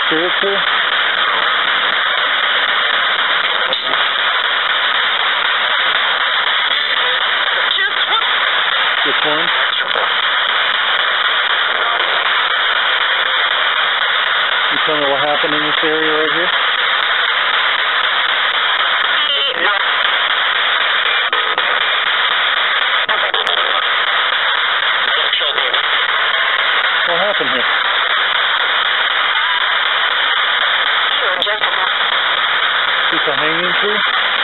spirits here? Just one? You tell me what happened in this area right here? What happened here? Just a hanging tree?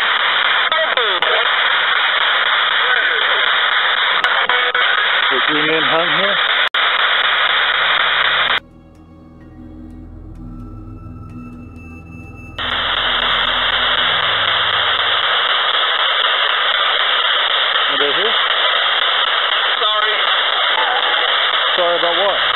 Was 3 men hung here? Are they here? Sorry. Sorry about what?